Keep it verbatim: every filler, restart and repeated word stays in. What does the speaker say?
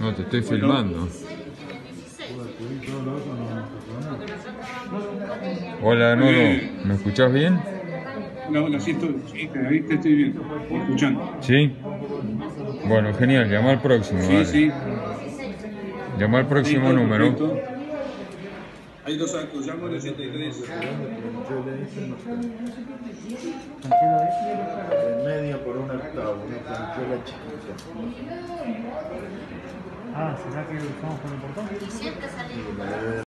No, te estoy filmando. Hola, Nolo, ¿me escuchás bien? No, lo siento, sí, ahí te estoy viendo, escuchando. ¿Sí? Bueno, genial, llama al próximo, Sí, dale. sí. Llama al próximo Listo, número. perfecto. Hay dos actos, llamo al ochenta y tres. De media por un octavo, una franchuela chiquita. Ah, ¿será que usamos con el portón?